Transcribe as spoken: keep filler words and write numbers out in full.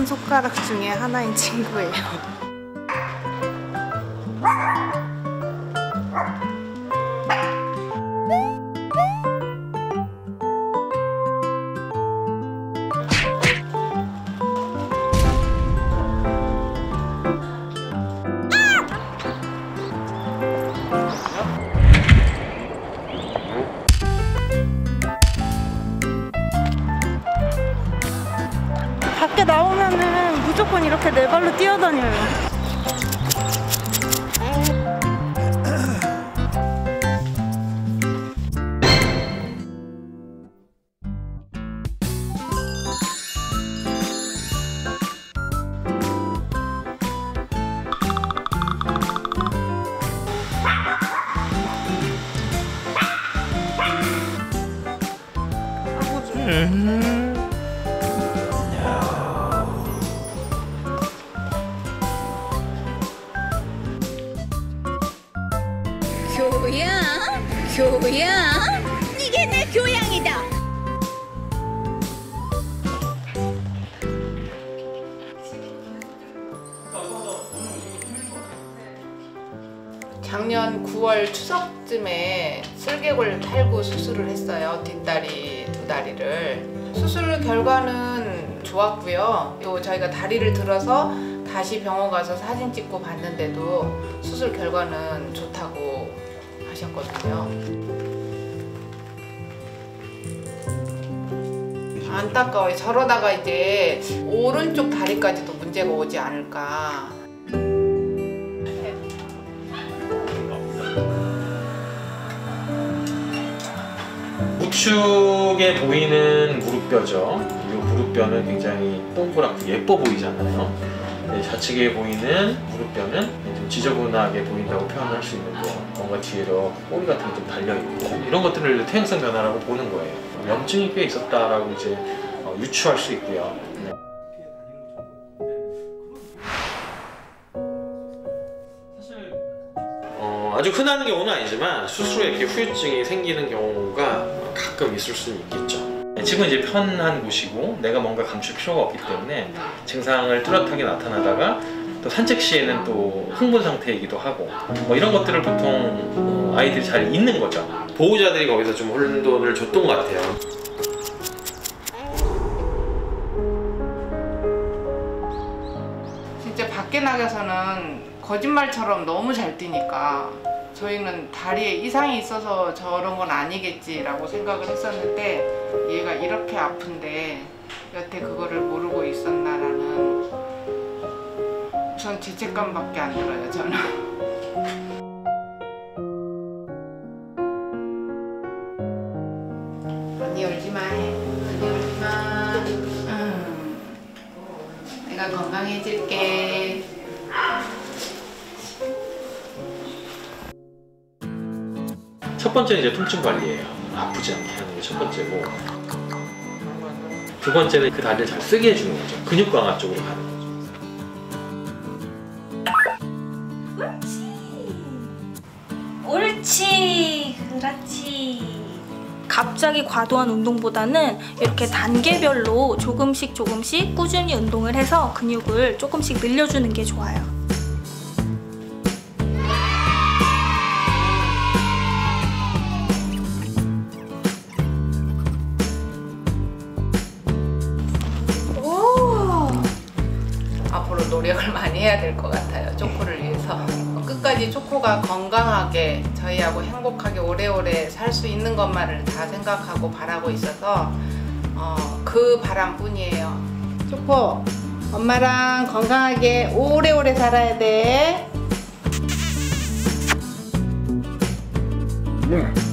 손가락 중에 하나인 친구예요. 밖에 나오면은 무조건 이렇게 네 발로 뛰어다녀요. 음. 교양? 교양? 이게 내 교양이다. 작년 구월 추석쯤에 슬개골 탈구 수술을 했어요. 뒷다리 두 다리를. 수술 결과는 좋았고요. 또 저희가 다리를 들어서 다시 병원 가서 사진 찍고 봤는데도 수술 결과는 좋다고 하셨거든요. 안타까워요. 저러다가 이제 오른쪽 다리까지도 문제가 오지 않을까. 우측에 보이는 무릎뼈죠. 이 무릎뼈는 굉장히 동그랗고 예뻐 보이잖아요. 네, 좌측에 보이는 무릎뼈는 좀 지저분하게 보인다고 표현할 수 있는데, 뭔가 뒤로 꼬리 같은 게 좀 달려있고, 이런 것들을 퇴행성 변화라고 보는 거예요. 염증이 꽤 있었다라고 이제 어, 유추할 수 있고요. 네. 어, 아주 흔한 경우는 아니지만 수술 후에 이렇게 후유증이 생기는 경우가 가끔 있을 수는 있겠죠. 지금은 이제 편한 곳이고 내가 뭔가 감출 필요가 없기 때문에 증상을 뚜렷하게 나타나다가 또 산책 시에는 또 흥분 상태이기도 하고, 뭐 이런 것들을 보통 아이들이 잘 잊는 거죠. 보호자들이 거기서 좀 혼돈을 줬던 것 같아요. 진짜 밖에 나가서는 거짓말처럼 너무 잘 뛰니까 저희는 다리에 이상이 있어서 저런 건 아니겠지라고 생각을 했었는데, 얘가 이렇게 아픈데 여태 그거를 모르고 있었나라는 우선 죄책감밖에 안 들어요, 저는. 언니 울지마 해. 언니 울지마. 음. 내가 건강해질게. 첫 번째는 이제 통증 관리예요. 아프지 않게 하는 게 첫 번째고, 두 번째는 그 다리를 잘 쓰게 해주는 거죠. 근육 강화 쪽으로 가는 거죠. 옳지, 그렇지. 갑자기 과도한 운동보다는 이렇게 단계별로 조금씩 조금씩 꾸준히 운동을 해서 근육을 조금씩 늘려주는 게 좋아요. 앞으로 노력을 많이 해야 될 것 같아요. 초코를 위해서. 끝까지 초코가 건강하게 저희하고 행복하게 오래오래 살 수 있는 것만을 다 생각하고 바라고 있어서 어, 그 바람뿐이에요. 초코, 엄마랑 건강하게 오래오래 살아야 돼. 네.